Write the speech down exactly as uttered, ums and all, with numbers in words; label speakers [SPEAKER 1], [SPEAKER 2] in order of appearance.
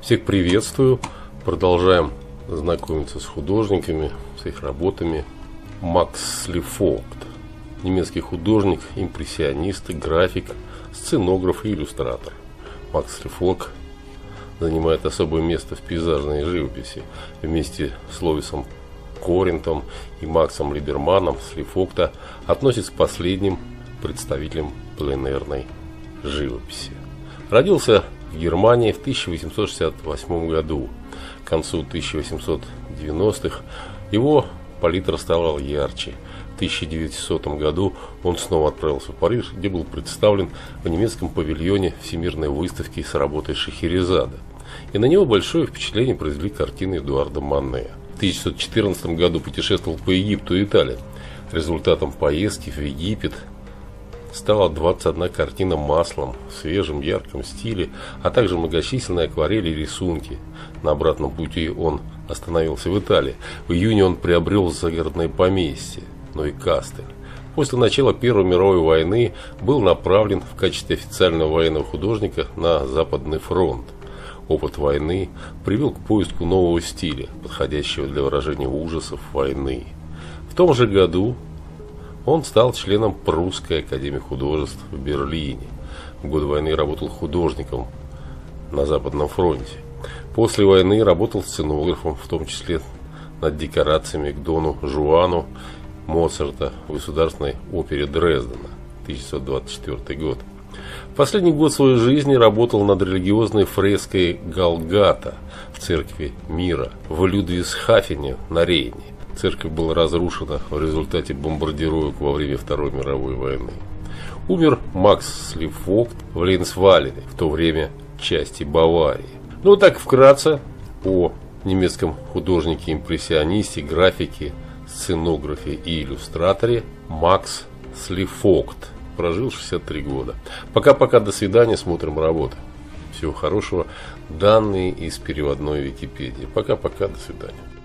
[SPEAKER 1] Всех приветствую. Продолжаем знакомиться с художниками, с их работами. Макс Слифогт. Немецкий художник, импрессионист, график, сценограф и иллюстратор. Макс Слифогт занимает особое место в пейзажной живописи. Вместе с Ловисом Корентом и Максом Либерманом Слифогта относится к последним представителям пленэрной живописи. Родился в Германии в тысяча восемьсот шестьдесят восьмом году. К концу тысяча восемьсот девяностых его палитра стала ярче. В тысяча девятисотом году он снова отправился в Париж, где был представлен в немецком павильоне Всемирной выставки с работой Шахерезада. И на него большое впечатление произвели картины Эдуарда Мане. В тысяча девятьсот четырнадцатом году путешествовал по Египту и Италии. Результатом поездки в Египет стала двадцать одна картина маслом в свежем ярком стиле, а также многочисленные акварели и рисунки. На обратном пути он остановился в Италии. В июне он приобрел загородное поместье Нойкастель. После начала Первой мировой войны был направлен в качестве официального военного художника на Западный фронт. Опыт войны привел к поиску нового стиля, подходящего для выражения ужасов войны. В том же году он стал членом Прусской академии художеств в Берлине. В годы войны работал художником на Западном фронте. После войны работал сценографом, в том числе над декорациями к Дону Жуану Моцарта в Государственной опере Дрездена, тысяча девятьсот двадцать четвёртый год. В последний год своей жизни работал над религиозной фреской «Голгата» в Церкви Мира в Людвигсхафене на Рейне. Церковь была разрушена в результате бомбардировок во время Второй мировой войны. Умер Макс Слифогт в Лейнсвалене, в то время части Баварии. Ну так вкратце о немецком художнике-импрессионисте, графике, сценографе и иллюстраторе Макс Слифогт. Прожил шестьдесят три года. Пока-пока, до свидания, смотрим работы. Всего хорошего. Данные из переводной Википедии. Пока-пока, до свидания.